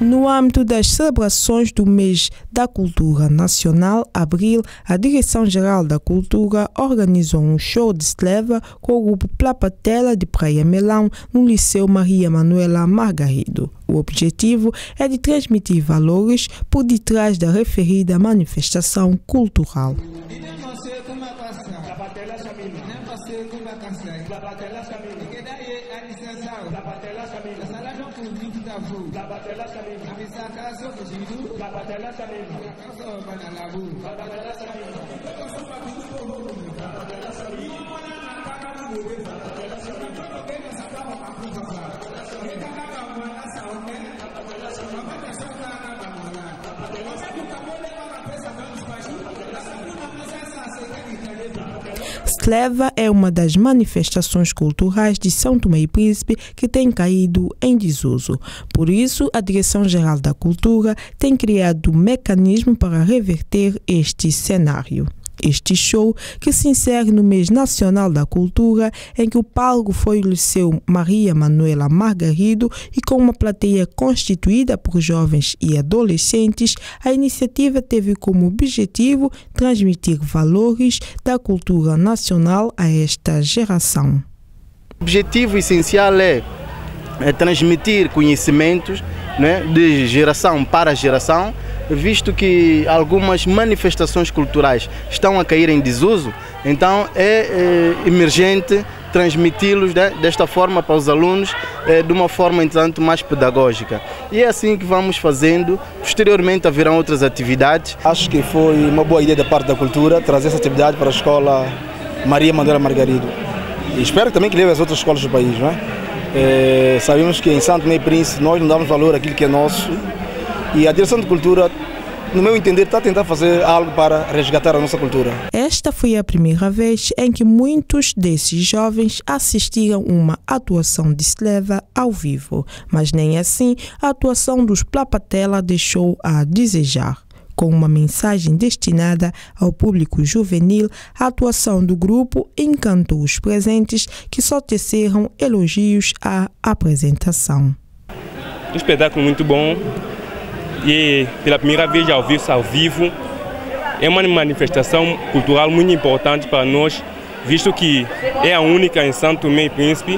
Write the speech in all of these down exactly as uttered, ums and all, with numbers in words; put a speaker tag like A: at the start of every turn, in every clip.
A: No âmbito das celebrações do mês da Cultura Nacional, abril, a Direção-Geral da Cultura organizou um show de Sleva com o grupo Plapatela de Praia Melão no Liceu Maria Manuela Margarido. O objetivo é de transmitir valores por detrás da referida manifestação cultural. Sleva é uma das manifestações culturais de São Tomé e Príncipe que tem caído em desuso. Por isso, a Direção-Geral da Cultura tem criado um mecanismo para reverter este cenário. Este show, que se insere no mês nacional da cultura, em que o palco foi o Liceu Maria Manuela Margarido e com uma plateia constituída por jovens e adolescentes, a iniciativa teve como objetivo transmitir valores da cultura nacional a esta geração.
B: O objetivo essencial é, é transmitir conhecimentos, né, de geração para geração, visto que algumas manifestações culturais estão a cair em desuso, então é, é emergente transmiti-los, né, desta forma para os alunos, é, de uma forma, entanto, mais pedagógica. E é assim que vamos fazendo. Posteriormente haverão outras atividades.
C: Acho que foi uma boa ideia da parte da cultura trazer essa atividade para a escola Maria Manuela Margarido. E espero também que leve às outras escolas do país, não é? É, sabemos que em São Tomé e Príncipe nós não damos valor àquilo que é nosso. E a Direção de Cultura, no meu entender, está a tentar fazer algo para resgatar a nossa cultura.
A: Esta foi a primeira vez em que muitos desses jovens assistiram uma atuação de Sleva ao vivo, mas nem assim a atuação dos Plapatela deixou a desejar. Com uma mensagem destinada ao público juvenil, a atuação do grupo encantou os presentes, que só teceram elogios à apresentação.
D: Um espetáculo muito bom. E pela primeira vez ao vivo, ao vivo, é uma manifestação cultural muito importante para nós, visto que é a única em São Tomé e Príncipe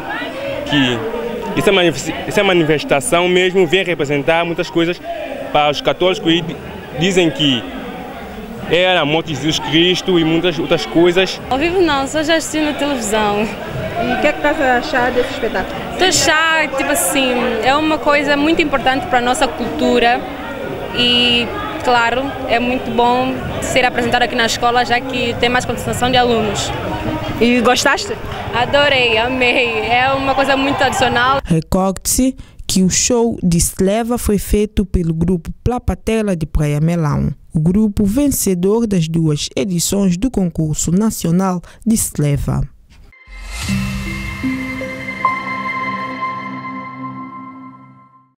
D: que essa manifestação mesmo vem representar muitas coisas para os católicos e dizem que é a morte de Jesus Cristo e muitas outras coisas.
E: Ao vivo não, só já assisti na televisão.
F: E o que é que estás a achar desse espetáculo?
E: Estou a achar, tipo assim, é uma coisa muito importante para a nossa cultura. E, claro, é muito bom ser apresentado aqui na escola, já que tem mais concentração de alunos.
F: E gostaste?
E: Adorei, amei. É uma coisa muito tradicional.
A: Recorde-se que o show de Sleva foi feito pelo grupo Plapatela de Praia Melão, o grupo vencedor das duas edições do concurso nacional de Sleva.